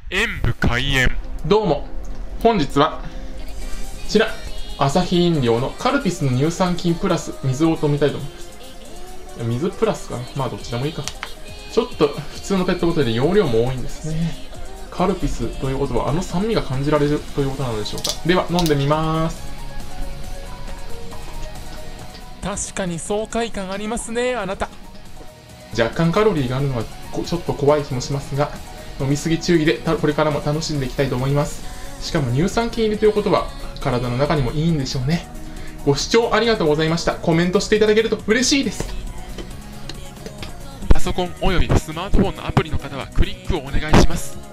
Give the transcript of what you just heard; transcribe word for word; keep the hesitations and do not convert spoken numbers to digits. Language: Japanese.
演武開演。 どうも、本日はこちらアサヒ飲料のカルピスの乳酸菌プラス水を飲みたいと思います。水プラスかな、まあどっちでもいいか。ちょっと普通のペットボトルで容量も多いんですね。カルピスということはあの酸味が感じられるということなのでしょうか。では飲んでみます。 確かに爽快感ありますね、あなた。 若干カロリーがあるのはちょっと怖い気もしますが、飲みすぎ注意でこれからも楽しんでいきたいと思います。しかも乳酸菌入りということは体の中にもいいんでしょうね。ご視聴ありがとうございました。コメントしていただけると嬉しいです。 パソコンおよびスマートフォンのアプリの方はクリックをお願いします。